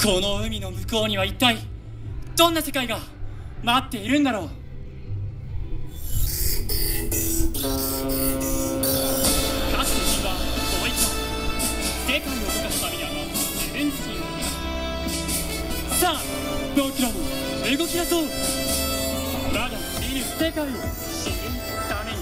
この海の向こうには一体どんな世界が待っているんだろう。歌詞の詩はこういった。世界を動かすためにはまず自分自身を。さあ僕らも動き出そう。まだ見ぬ世界を知るために。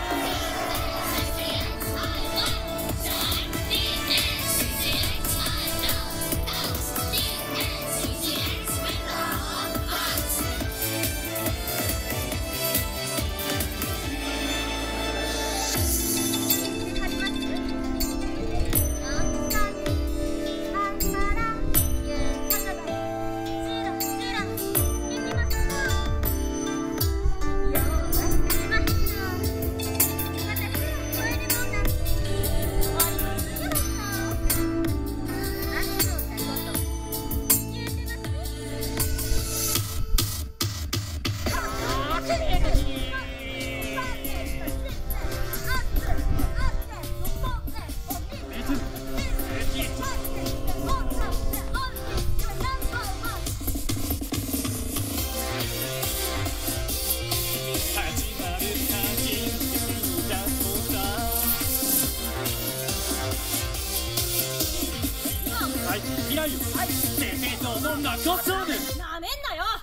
未来よ、正々堂々なコスーム。 なめんなよ。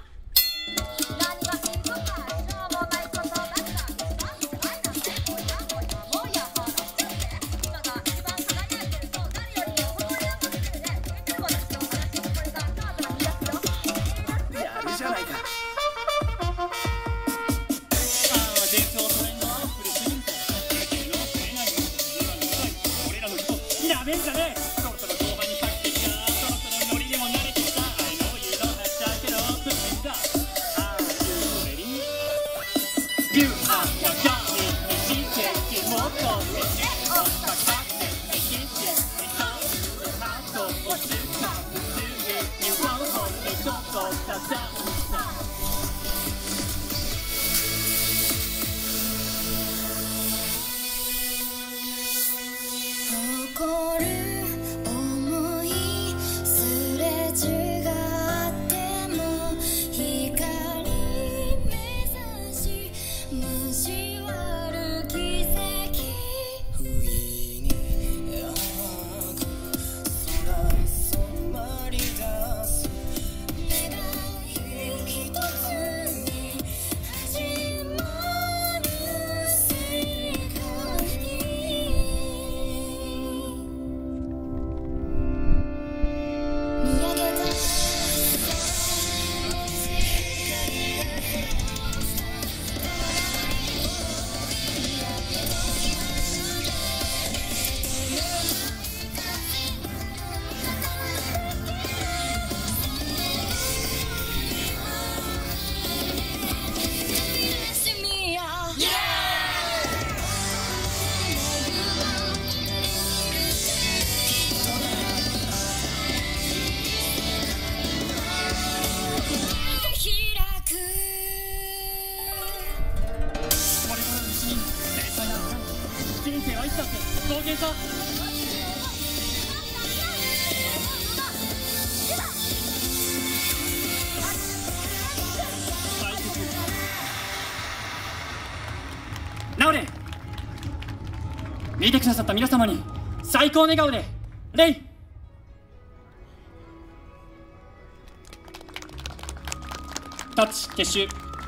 やるじゃないか。伝統トレンドアップル主人公世間のせいなる今の時代、俺らのことなめんじゃねえ。そろそろ後半に入ってきた。そろそろノリでも慣れてきた。I know you don't have to get up and down. Are you ready? You are the godにして気もとっておったかって生きてハートをつかむすぐにワンホンのどこかさ。 残る想いすれ違っても光目指し交わる奇跡。不意に青く空に染まり出す願い一つに始まる世界。 人生はいつだって冒険さ。直れ、見てくださった皆様に最高の笑顔で礼。タッチ撤収。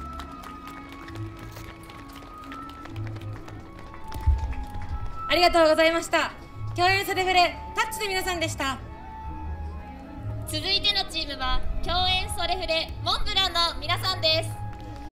ありがとうございました。共演それふれタッチの皆さんでした。 続いてのチームは共演それふれモンブランの皆さんです。